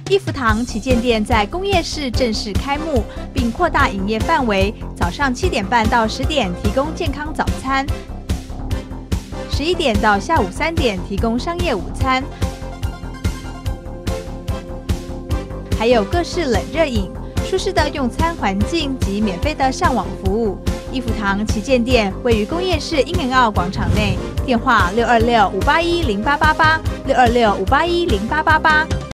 益福堂旗舰店在工业市正式开幕，并扩大营业范围，早上7点半到10点提供健康早餐，11点到下午3点提供商业午餐，还有各式冷热饮、舒适的用餐环境及免费的上网服务。益福堂旗舰店位于工业市英人澳广场内，电话626-581-0888，626-581-0888。